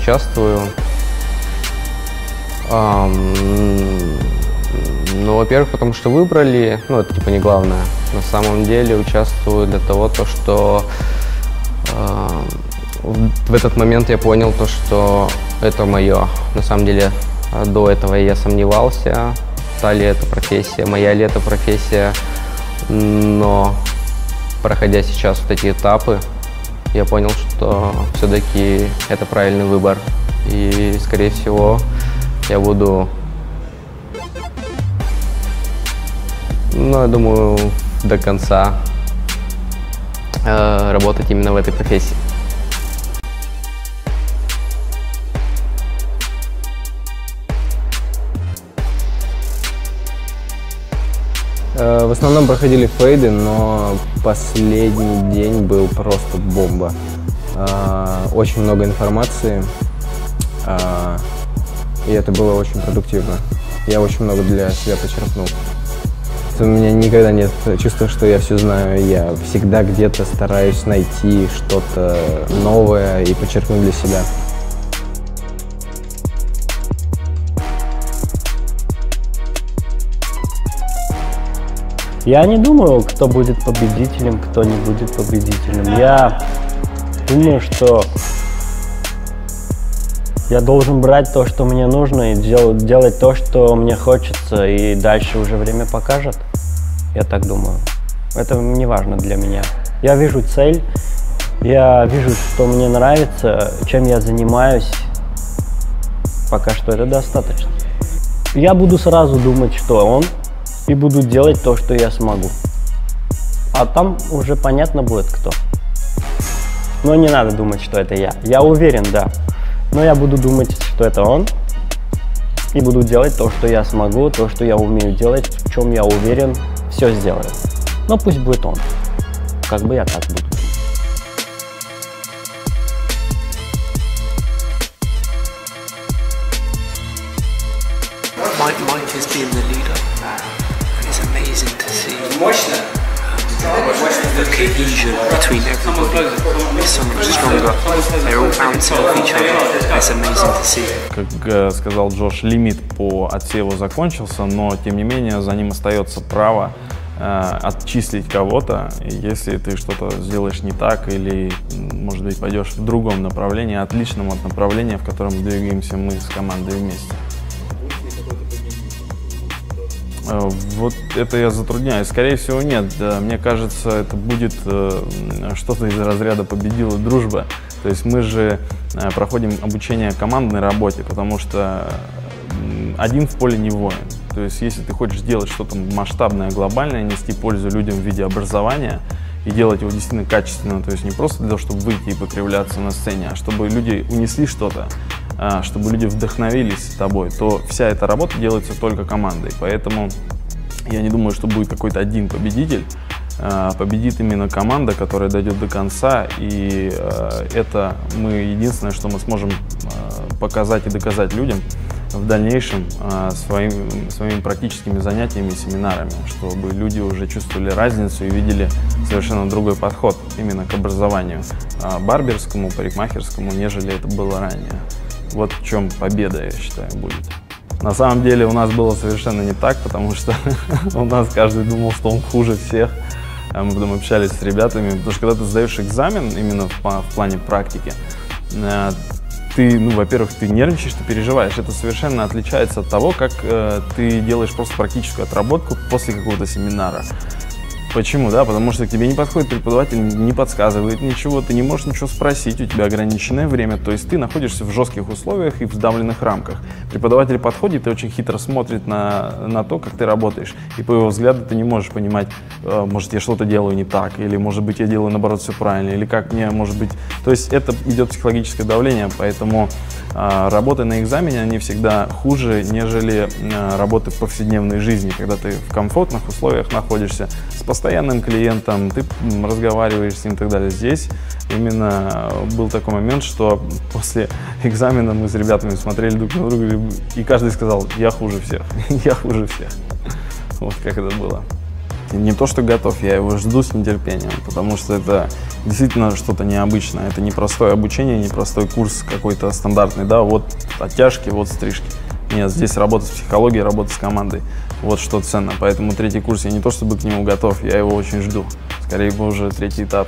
участвую? Ну, во-первых, потому что выбрали, ну, это типа не главное. На самом деле участвую для того, что в этот момент я понял то, что это мое. На самом деле до этого я сомневался, та ли это профессия, моя ли это профессия. Но проходя сейчас вот эти этапы, я понял, что все-таки это правильный выбор. И, скорее всего, я буду, ну, я думаю, до конца работать именно в этой профессии. В основном проходили фейды, но последний день был просто бомба. Очень много информации, и это было очень продуктивно. Я очень много для себя почерпнул. У меня никогда нет чувства, что я все знаю. Я всегда где-то стараюсь найти что-то новое и почерпнуть для себя. Я не думаю, кто будет победителем, кто не будет победителем. Я думаю, что я должен брать то, что мне нужно, и делать то, что мне хочется, и дальше уже время покажет. Я так думаю. Это не важно для меня. Я вижу цель, я вижу, что мне нравится, чем я занимаюсь. Пока что это достаточно. Я буду сразу думать, что он, и буду делать то, что я смогу. А там уже понятно будет, кто. Но не надо думать, что это я. Я уверен, да. Но я буду думать, что это он. И буду делать то, что я смогу, то, что я умею делать, в чем я уверен, все сделаю. Но пусть будет он. Как бы я так буду. Mike has been the leader. It's amazing to see. The cohesion between everybody is so much stronger. They're all bouncing off each other. It's amazing to see. Как сказал Джош, лимит по отсеву закончился, но тем не менее за ним остается право отчислить кого-то, если ты что-то сделаешь не так или, может быть, пойдешь в другом направлении, отличном от направления, в котором двигаемся мы с командой вместе. Вот это я затрудняюсь. Скорее всего, нет. Мне кажется, это будет что-то из разряда «победила дружба». То есть мы же проходим обучение командной работе, потому что один в поле не воин. То есть если ты хочешь делать что-то масштабное, глобальное, нести пользу людям в виде образования и делать его действительно качественно, то есть не просто для того, чтобы выйти и покривляться на сцене, а чтобы люди унесли что-то, чтобы люди вдохновились тобой, то вся эта работа делается только командой. Поэтому я не думаю, что будет какой-то один победитель. Победит именно команда, которая дойдет до конца, и это мы единственное, что мы сможем показать и доказать людям в дальнейшем своими практическими занятиями и семинарами, чтобы люди уже чувствовали разницу и видели совершенно другой подход именно к образованию барберскому, парикмахерскому, нежели это было ранее. Вот в чем победа, я считаю, будет. На самом деле у нас было совершенно не так, потому что у нас каждый думал, что он хуже всех. Мы потом общались с ребятами, потому что когда ты сдаешь экзамен именно в плане практики, ты, ну, во-первых, ты нервничаешь, ты переживаешь. Это совершенно отличается от того, как ты делаешь просто практическую отработку после какого-то семинара. Почему? Да, потому что к тебе не подходит преподаватель, не подсказывает ничего, ты не можешь ничего спросить, у тебя ограниченное время, то есть ты находишься в жестких условиях и в сдавленных рамках. Преподаватель подходит и очень хитро смотрит на то, как ты работаешь, и по его взгляду ты не можешь понимать, может, я что-то делаю не так, или, может быть, я делаю, наоборот, все правильно, или как мне, может быть... То есть это идет психологическое давление, поэтому работы на экзамене, они всегда хуже, нежели работы в повседневной жизни, когда ты в комфортных условиях находишься, с постоянным клиентом, ты разговариваешь с ним и так далее. Здесь именно был такой момент, что после экзамена мы с ребятами смотрели друг на друга, и каждый сказал: я хуже всех, я хуже всех. Вот как это было. не то что готов, я его жду с нетерпением, потому что это действительно что-то необычное. Это не простое обучение, не простой курс какой-то стандартный, да, вот оттяжки, вот стрижки. Нет, здесь работа с психологией, работа с командой. Вот что ценно. Поэтому третий курс, я не то чтобы к нему готов, я его очень жду. Скорее бы уже третий этап.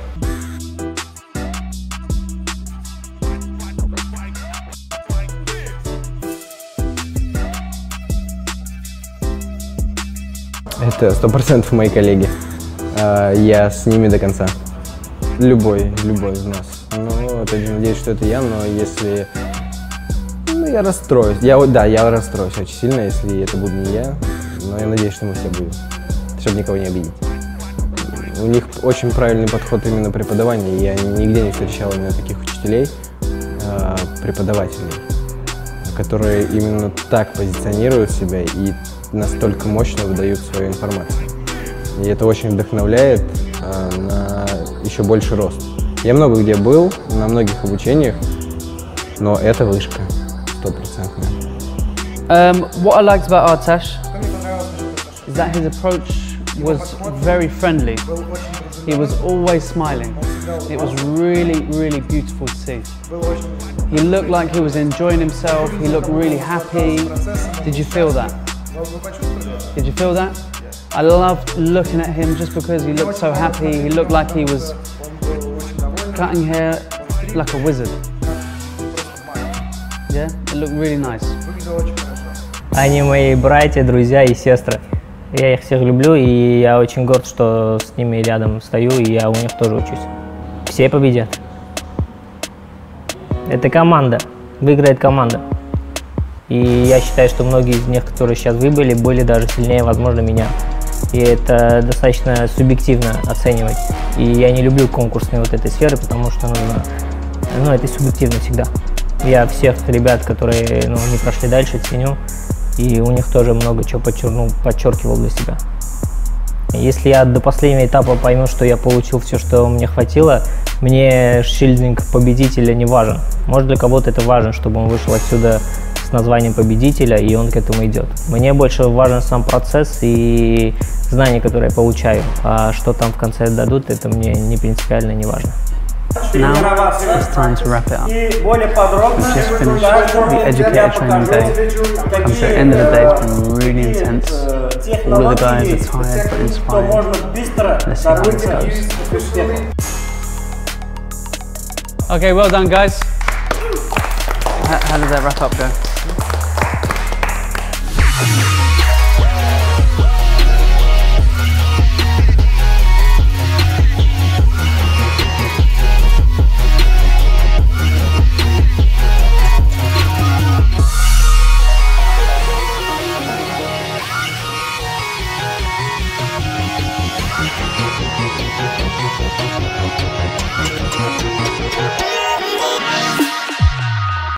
Это 100% мои коллеги. Я с ними до конца. Любой из нас. Ну, опять же, надеюсь, что это я, но если... Ну, я расстроюсь. Я расстроюсь очень сильно, если это буду не я. Но я надеюсь, что мы все будем. Чтобы никого не обидеть. У них очень правильный подход именно преподавания. Я нигде не встречал именно таких учителей, преподавателей, которые именно так позиционируют себя и настолько мощно выдают свою информацию. И это очень вдохновляет на еще больше рост. Я много где был, на многих обучениях, но это вышка, 100%. What I liked about Artash is that his approach was very friendly. He was always smiling. It was really, really beautiful to see. He looked like he was enjoying himself. He looked really happy. Did you feel that? Did you feel that? I loved looking at him just because he looked so happy. He looked like he was cutting hair like a wizard. Yeah, it looked really nice. Они мои братья, друзья и сестры. Я их всех люблю, и я очень горд, что с ними рядом стою, и я у них тоже учусь. Все победят. Это команда. Выиграет команда. И я считаю, что многие из них, которые сейчас выбыли, были даже сильнее, возможно, меня. И это достаточно субъективно оценивать. И я не люблю конкурсные вот этой сферы, потому что нужно, ну, это субъективно всегда. Я всех ребят, которые не прошли дальше, ценю. И у них тоже много чего подчеркивал для себя. Если я до последнего этапа пойму, что я получил все, что мне хватило, мне шильдинг победителя не важен. Может, для кого-то это важно, чтобы он вышел отсюда с названием победителя, и он к этому идет. Мне больше важен сам процесс и знания, которые я получаю. А что там в конце дадут, это мне не принципиально не важно. Now it's time to wrap it up. We've just finished the educator training day. Come to the end of the day, it's been really intense. All of the guys are tired but inspired. Let's see how this goes. Okay, well done guys. How did that wrap up go?